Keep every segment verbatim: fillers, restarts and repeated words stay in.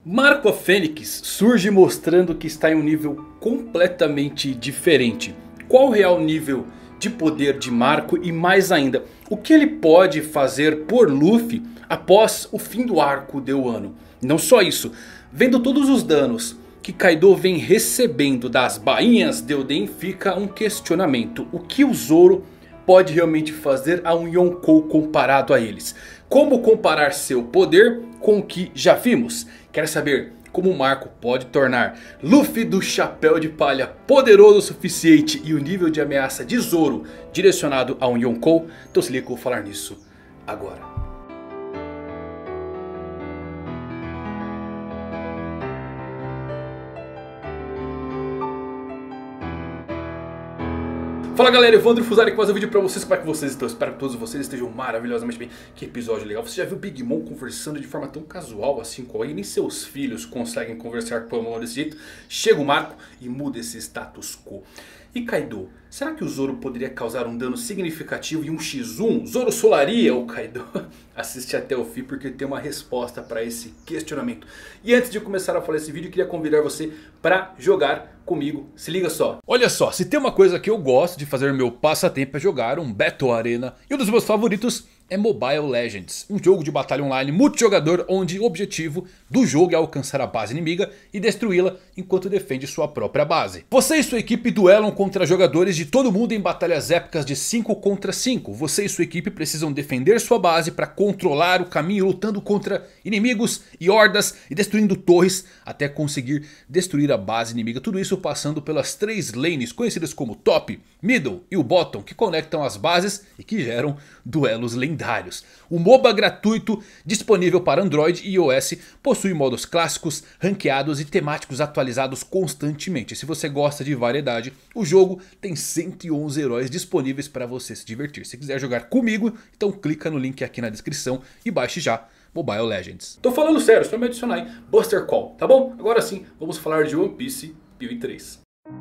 Marco a Fênix surge mostrando que está em um nível completamente diferente. Qual o real nível de poder de Marco e mais ainda, o que ele pode fazer por Luffy após o fim do arco de Wano? Não só isso, vendo todos os danos que Kaido vem recebendo das bainhas de Oden, fica um questionamento. O que o Zoro pode realmente fazer a um Yonkou comparado a eles? Como comparar seu poder com o que já vimos? Quer saber como Marco pode tornar Luffy do chapéu de palha poderoso o suficiente e o nível de ameaça de Zoro direcionado a um Yonkou? Então se liga que eu vou falar nisso agora. Fala galera, Evandro Fusari com mais um vídeo pra vocês. Como é que vocês estão? Espero que todos vocês estejam maravilhosamente bem. Que episódio legal. Você já viu o Big Mom conversando de forma tão casual assim com ele? Nem seus filhos conseguem conversar com o Mom desse jeito. Chega o Marco e muda esse status quo. E Kaido, será que o Zoro poderia causar um dano significativo em um por um? Zoro solaria o Kaido? Assiste até o fim porque tem uma resposta para esse questionamento. E antes de começar a falar esse vídeo, eu queria convidar você para jogar comigo. Se liga só. Olha só, se tem uma coisa que eu gosto de fazer no meu passatempo é jogar um Battle Arena. E um dos meus favoritos é Mobile Legends, um jogo de batalha online multijogador onde o objetivo do jogo é alcançar a base inimiga e destruí-la enquanto defende sua própria base. Você e sua equipe duelam contra jogadores de todo mundo em batalhas épicas de cinco contra cinco. Você e sua equipe precisam defender sua base para controlar o caminho, lutando contra inimigos e hordas e destruindo torres até conseguir destruir a base inimiga. Tudo isso passando pelas três lanes conhecidas como Top, Middle e o Bottom, que conectam as bases e que geram duelos lendários. O MOBA gratuito disponível para Android e iOS possui modos clássicos, ranqueados e temáticos atualizados constantemente. Se você gosta de variedade, o jogo tem cento e onze heróis disponíveis para você se divertir. Se quiser jogar comigo, então clica no link aqui na descrição e baixe já Mobile Legends. Tô falando sério, só me adicionar aí Buster Call, tá bom? Agora sim, vamos falar de One Piece mil e três.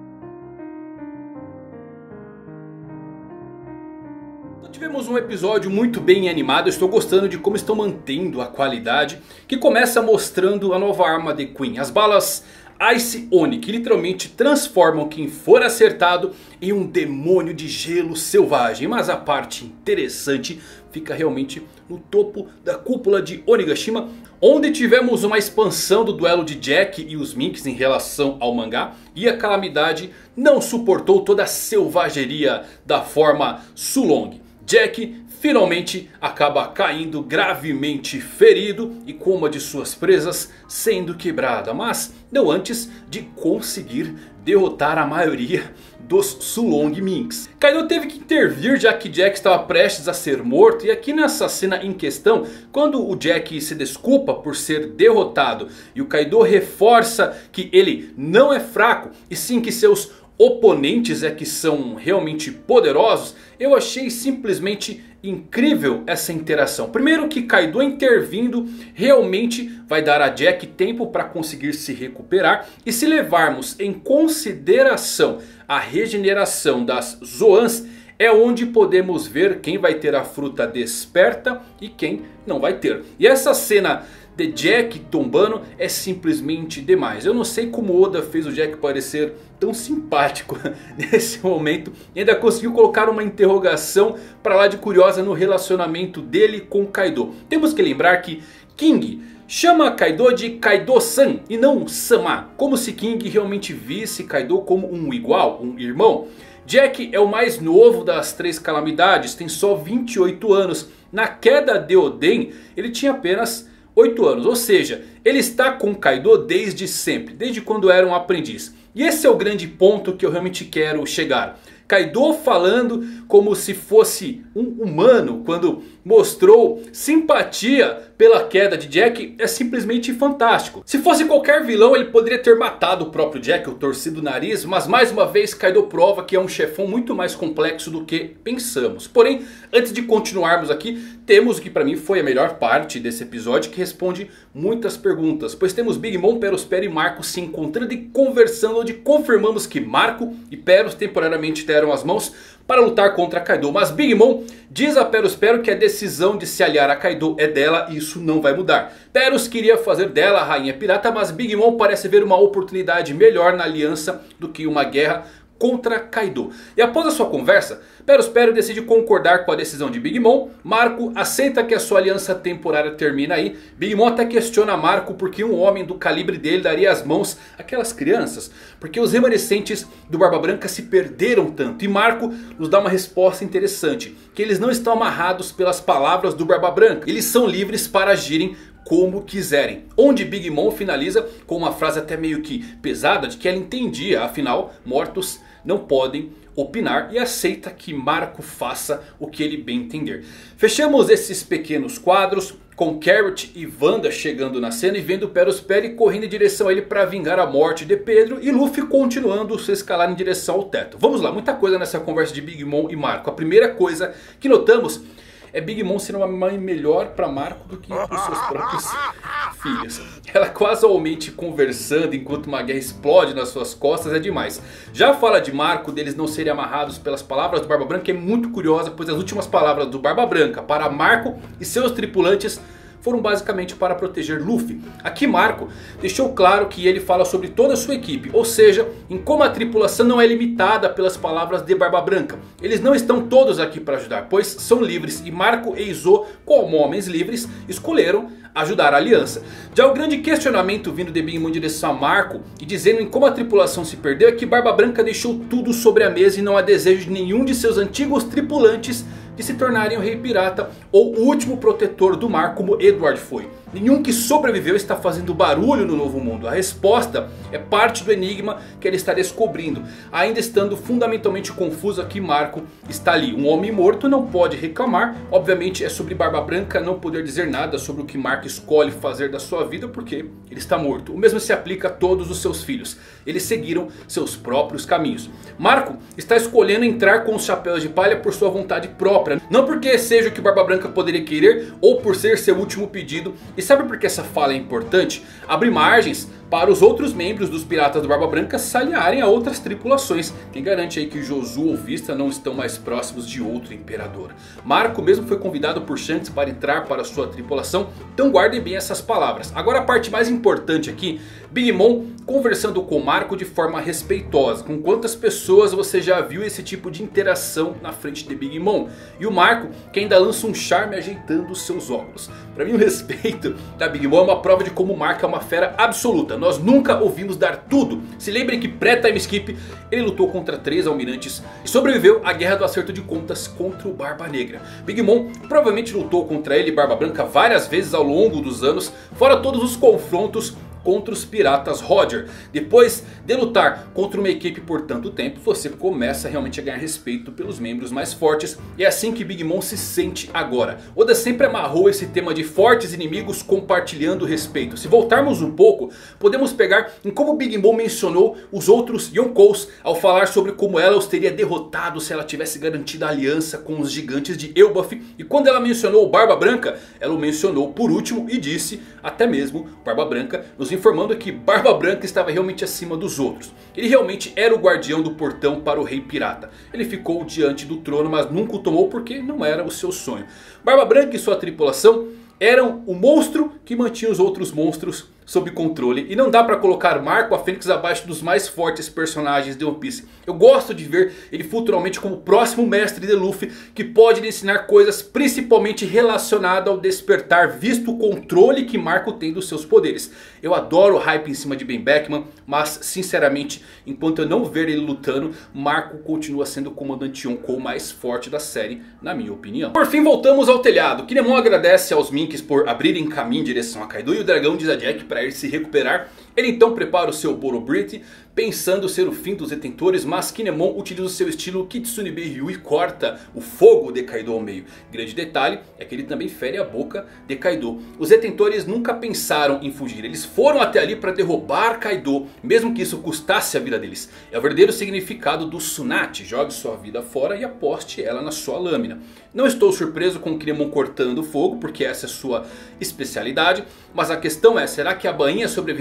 Tivemos um episódio muito bem animado, eu estou gostando de como estão mantendo a qualidade, que começa mostrando a nova arma de Queen, as balas Ice Oni, que literalmente transformam quem for acertado em um demônio de gelo selvagem. Mas a parte interessante fica realmente no topo da cúpula de Onigashima, onde tivemos uma expansão do duelo de Jack e os Minks em relação ao mangá. E a Calamidade não suportou toda a selvageria da forma Sulong. Jack finalmente acaba caindo gravemente ferido e com uma de suas presas sendo quebrada. Mas não antes de conseguir derrotar a maioria dos Sulong Minks. Kaido teve que intervir já que Jack estava prestes a ser morto. E aqui nessa cena em questão, quando o Jack se desculpa por ser derrotado e o Kaido reforça que ele não é fraco e sim que seus oponentes é que são realmente poderosos, eu achei simplesmente incrível essa interação. Primeiro que Kaido intervindo realmente vai dar a Jack tempo para conseguir se recuperar. E se levarmos em consideração a regeneração das Zoans, é onde podemos ver quem vai ter a fruta desperta e quem não vai ter. E essa cena de Jack tombando é simplesmente demais. Eu não sei como Oda fez o Jack parecer tão simpático nesse momento. E ainda conseguiu colocar uma interrogação para lá de curiosa no relacionamento dele com Kaido. Temos que lembrar que King chama Kaido de Kaido-san e não Sama. Como se King realmente visse Kaido como um igual, um irmão. Jack é o mais novo das três calamidades, tem só vinte e oito anos. Na queda de Oden ele tinha apenas oito anos, ou seja, ele está com Kaido desde sempre, desde quando era um aprendiz. E esse é o grande ponto que eu realmente quero chegar. Kaido falando como se fosse um humano quando mostrou simpatia pela queda de Jack é simplesmente fantástico. Se fosse qualquer vilão ele poderia ter matado o próprio Jack ou torcido o nariz. Mas mais uma vez Kaido prova que é um chefão muito mais complexo do que pensamos. Porém, antes de continuarmos aqui, temos o que para mim foi a melhor parte desse episódio, que responde muitas perguntas. Pois temos Big Mom, Perospero e Marco se encontrando e conversando onde confirmamos que Marco e Peros temporariamente deram as mãos para lutar contra Kaido. Mas Big Mom diz a Perospero que a decisão de se aliar a Kaido é dela e isso não vai mudar. Peros queria fazer dela a rainha pirata, mas Big Mom parece ver uma oportunidade melhor na aliança do que uma guerra contra Kaido. E após a sua conversa, Perospero decide concordar com a decisão de Big Mom. Marco aceita que a sua aliança temporária termina aí. Big Mom até questiona Marco porque um homem do calibre dele daria as mãos àquelas crianças. Porque os remanescentes do Barba Branca se perderam tanto. E Marco nos dá uma resposta interessante. Que eles não estão amarrados pelas palavras do Barba Branca. Eles são livres para agirem como quiserem. Onde Big Mom finaliza com uma frase até meio que pesada de que ela entendia. Afinal, mortos não podem opinar, e aceita que Marco faça o que ele bem entender. Fechamos esses pequenos quadros com Carrot e Wanda chegando na cena e vendo Perospero correndo em direção a ele para vingar a morte de Pedro. E Luffy continuando sua escalada em direção ao teto. Vamos lá, muita coisa nessa conversa de Big Mom e Marco. A primeira coisa que notamos é Big Mom ser uma mãe melhor para Marco do que para os seus próprios filhos. Ela casualmente conversando enquanto uma guerra explode nas suas costas é demais. Já a fala de Marco deles não serem amarrados pelas palavras do Barba Branca é muito curiosa, pois as últimas palavras do Barba Branca para Marco e seus tripulantes foram basicamente para proteger Luffy. Aqui Marco deixou claro que ele fala sobre toda a sua equipe. Ou seja, em como a tripulação não é limitada pelas palavras de Barba Branca. Eles não estão todos aqui para ajudar, pois são livres. E Marco e Izo, como homens livres, escolheram ajudar a aliança. Já o grande questionamento vindo de Big Mom em direção a Marco e dizendo em como a tripulação se perdeu é que Barba Branca deixou tudo sobre a mesa e não há desejo de nenhum de seus antigos tripulantes de se tornarem o Rei Pirata ou o último protetor do mar como Edward foi. Nenhum que sobreviveu está fazendo barulho no novo mundo. A resposta é parte do enigma que ele está descobrindo. Ainda estando fundamentalmente confuso aqui, Marco está ali. Um homem morto não pode reclamar. Obviamente é sobre Barba Branca não poder dizer nada sobre o que Marco escolhe fazer da sua vida porque ele está morto. O mesmo se aplica a todos os seus filhos. Eles seguiram seus próprios caminhos. Marco está escolhendo entrar com os chapéus de palha por sua vontade própria. Não porque seja o que Barba Branca poderia querer ou por ser seu último pedido. E sabe por que essa fala é importante? Abre margens para os outros membros dos Piratas do Barba Branca se aliarem a outras tripulações. Quem garante aí que Josu ou Vista não estão mais próximos de outro imperador? Marco mesmo foi convidado por Shanks para entrar para sua tripulação. Então guardem bem essas palavras. Agora a parte mais importante aqui. Big Mom conversando com Marco de forma respeitosa. Com quantas pessoas você já viu esse tipo de interação na frente de Big Mom? E o Marco que ainda lança um charme ajeitando os seus óculos. Para mim o respeito da Big Mom é uma prova de como o Marco é uma fera absoluta. Nós nunca ouvimos dar tudo. Se lembrem que pré-time skip ele lutou contra três almirantes e sobreviveu à guerra do acerto de contas contra o Barba Negra. Big Mom provavelmente lutou contra ele e Barba Branca várias vezes ao longo dos anos. Fora todos os confrontos contra os piratas Roger. Depois de lutar contra uma equipe por tanto tempo, você começa realmente a ganhar respeito pelos membros mais fortes. E é assim que Big Mom se sente agora. Oda sempre amarrou esse tema de fortes inimigos compartilhando respeito. Se voltarmos um pouco, podemos pegar em como Big Mom mencionou os outros Yonkous ao falar sobre como ela os teria derrotado se ela tivesse garantido a aliança com os gigantes de Elbaf. E quando ela mencionou o Barba Branca, ela o mencionou por último e disse até mesmo Barba Branca nos informando que Barba Branca estava realmente acima dos outros. Ele realmente era o guardião do portão para o Rei Pirata. Ele ficou diante do trono, mas nunca o tomou porque não era o seu sonho. Barba Branca e sua tripulação eram o monstro que mantinha os outros monstros sob controle. E não dá pra colocar Marco a Fênix abaixo dos mais fortes personagens de One Piece. Eu gosto de ver ele futuramente como o próximo mestre de Luffy, que pode lhe ensinar coisas principalmente relacionadas ao despertar, visto o controle que Marco tem dos seus poderes. Eu adoro o hype em cima de Ben Beckman, mas sinceramente, enquanto eu não ver ele lutando, Marco continua sendo o comandante Yonkou mais forte da série, na minha opinião. Por fim, voltamos ao telhado. Kinemon agradece aos Minks por abrirem caminho em direção a Kaido, e o dragão diz a Jack para ir se recuperar. Ele então prepara o seu Borobrit, pensando ser o fim dos detentores, mas Kinemon utiliza o seu estilo Kitsune Ryu e corta o fogo de Kaido ao meio. Grande detalhe é que ele também fere a boca de Kaido. Os detentores nunca pensaram em fugir, eles foram até ali para derrubar Kaido, mesmo que isso custasse a vida deles. É o verdadeiro significado do Tsunade: jogue sua vida fora e aposte ela na sua lâmina. Não estou surpreso com o Kinemon cortando fogo, porque essa é sua especialidade. Mas a questão é, será que a bainha sobreviveu ao Hama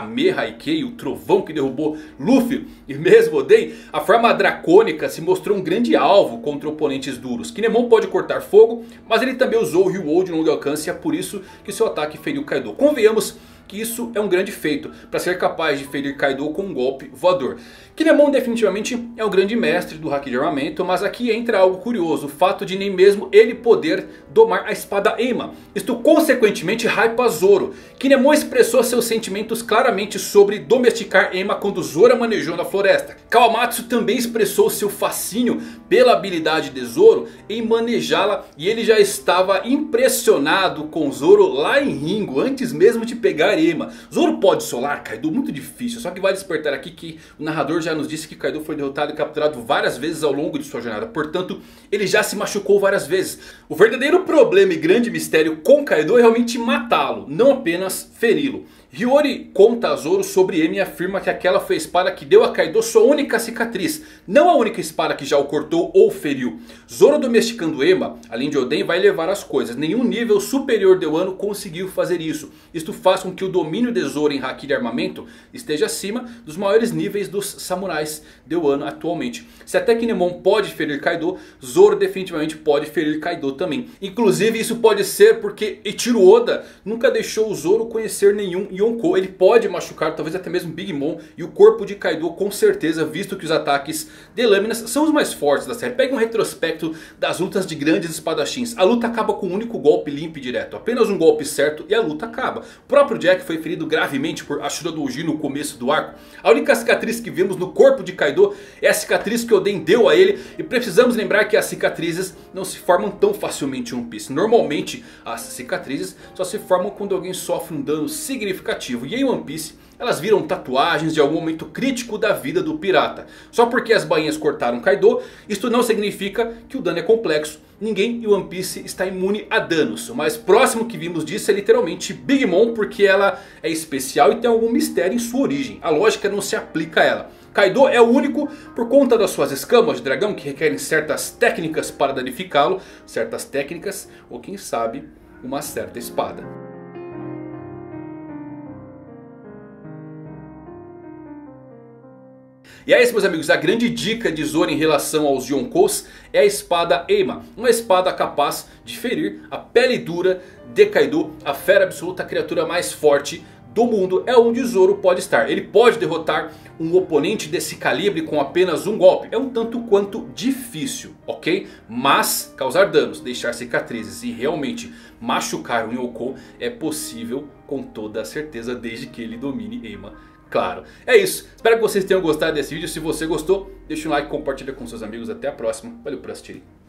Kame Haikei, o trovão que derrubou Luffy e mesmo Oden, a forma dracônica se mostrou um grande alvo contra oponentes duros. Kinemon pode cortar fogo, mas ele também usou o Ryu de longo alcance e é por isso que seu ataque feriu Kaido. Convenhamos que isso é um grande feito para ser capaz de ferir Kaido com um golpe voador. Kinemon definitivamente é um grande mestre do haki de armamento, mas aqui entra algo curioso, o fato de nem mesmo ele poder domar a espada Ema. Isto consequentemente hypa Zoro. Kinemon expressou seus sentimentos claramente sobre domesticar Ema quando Zoro a manejou na floresta. Kawamatsu também expressou seu fascínio pela habilidade de Zoro em manejá-la e ele já estava impressionado com Zoro lá em Ringo, antes mesmo de pegar Ema. Zoro pode solar Kaido? Muito difícil, só que vai despertar aqui que o narrador já nos disse que Kaido foi derrotado e capturado várias vezes ao longo de sua jornada. Portanto, ele já se machucou várias vezes. O verdadeiro problema e grande mistério com Kaido é realmente matá-lo, não apenas feri-lo. Hiyori conta a Zoro sobre Ema e afirma que aquela foi a espada que deu a Kaido sua única cicatriz. Não a única espada que já o cortou ou feriu. Zoro domesticando Ema, além de Oden, vai levar as coisas. Nenhum nível superior de Wano conseguiu fazer isso. Isto faz com que o domínio de Zoro em haki de armamento esteja acima dos maiores níveis dos samurais de Wano atualmente. Se até Kinemon pode ferir Kaido, Zoro definitivamente pode ferir Kaido também. Inclusive isso pode ser porque Eiichiro Oda nunca deixou o Zoro conhecer nenhum Yonkou. Ele pode machucar talvez até mesmo Big Mom e o corpo de Kaido com certeza, visto que os ataques de lâminas são os mais fortes da série. Pegue um retrospecto das lutas de grandes espadachins. A luta acaba com um único golpe limpo e direto. Apenas um golpe certo e a luta acaba. O próprio Jack foi ferido gravemente por Ashura Doji no começo do arco. A única cicatriz que vemos no corpo de Kaido é a cicatriz que Oden deu a ele. E precisamos lembrar que as cicatrizes não se formam tão facilmente em One Piece. Normalmente as cicatrizes só se formam quando alguém sofre um dano significativo. E em One Piece elas viram tatuagens de algum momento crítico da vida do pirata. Só porque as bainhas cortaram Kaido, isto não significa que o dano é complexo. Ninguém em One Piece está imune a danos. O mais próximo que vimos disso é literalmente Big Mom, porque ela é especial e tem algum mistério em sua origem. A lógica não se aplica a ela. Kaido é o único por conta das suas escamas de dragão que requerem certas técnicas para danificá-lo. Certas técnicas ou quem sabe uma certa espada. E é isso, meus amigos, a grande dica de Zoro em relação aos Yonkous é a espada Ema. Uma espada capaz de ferir a pele dura de Kaido, a fera absoluta, a criatura mais forte do mundo. É onde Zoro pode estar. Ele pode derrotar um oponente desse calibre com apenas um golpe. É um tanto quanto difícil, ok? Mas causar danos, deixar cicatrizes e realmente machucar um Yonkou é possível com toda a certeza, desde que ele domine Ema. Claro, é isso. Espero que vocês tenham gostado desse vídeo. Se você gostou, deixa um like, compartilha com seus amigos. Até a próxima. Valeu por assistirem.